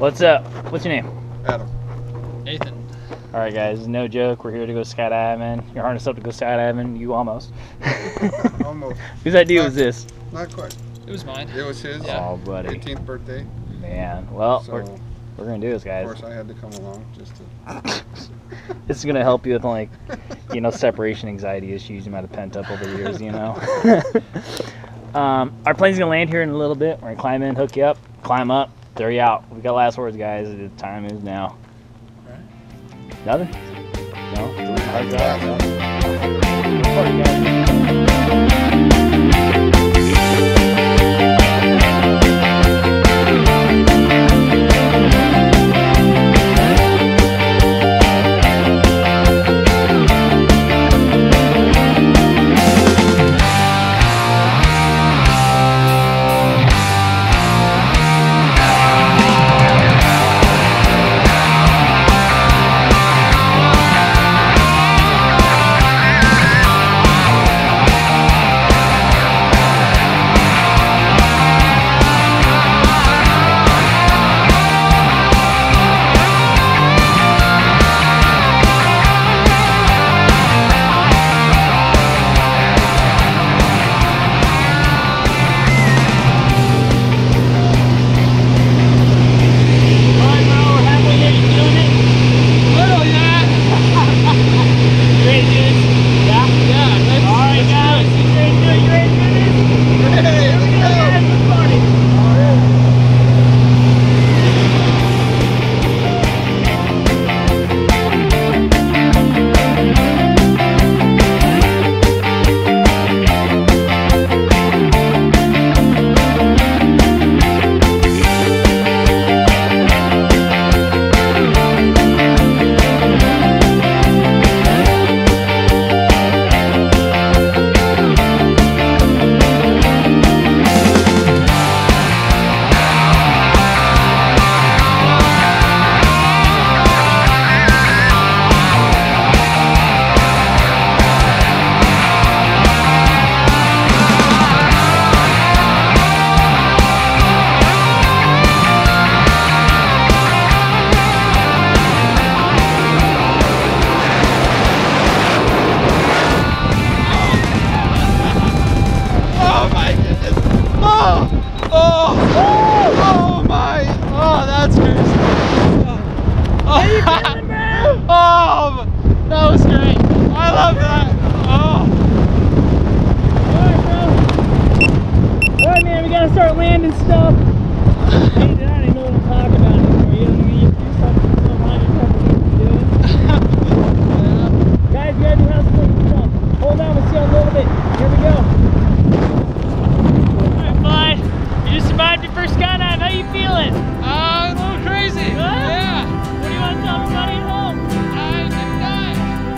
What's up? What's your name? Adam. Nathan. All right, guys. No joke. We're here to go skydiving. You're harnessed up to go skydiving. You almost. Almost. Whose idea was this? Not quite. It was mine. It was his Oh, buddy. 18th birthday. Man. Well, So, we're gonna do this, of guys. course, I had to come along just to. This is gonna help you with like, separation anxiety issues you might have pent up over the years. Our plane's gonna land here in a little bit. We're gonna climb in, hook you up, climb up, throw you out. We got last words, guys. The time is now. Right. Nothing? No? Hard Yeah. job, no? Party, guys. Oh, that was great. I love that. Oh. Alright, man, we gotta start landing stuff. Hey, I don't even know what I'm talking about anymore. You do something so mind yourself what you're doing. Guys, you gotta do house cleaning stuff. Hold on, we'll see you in a little bit. Here we go. Alright, bud. You just survived your first skydive. How you feeling? A little crazy. Yeah. What do you want to tell everybody at home? I didn't die.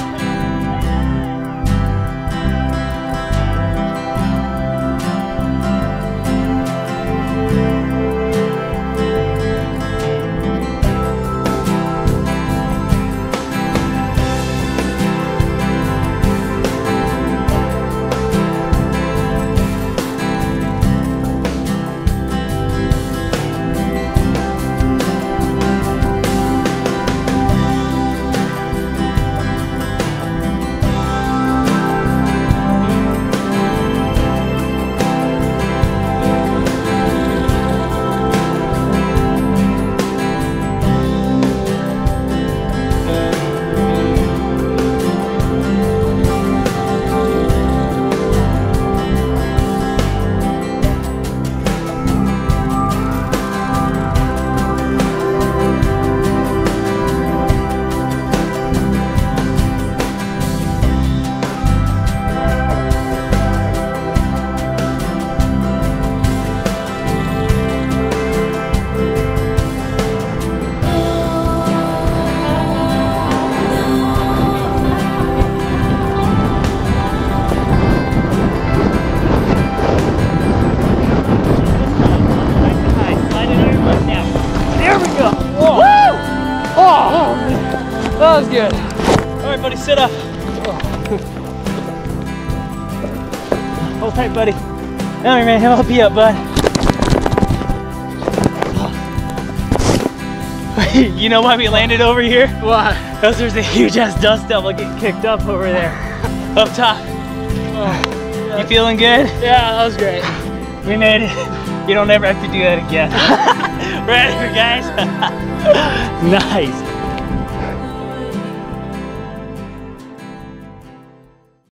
That was good. All right, buddy, sit up. Hold tight, buddy. Come here, man. I'll help you up, bud. You know why we landed over here? What? Because there's a huge ass dust devil getting kicked up over there. Up top. Oh, You feeling good? yeah, that was great. We made it. You don't ever have to do that again. Right, guys? Nice.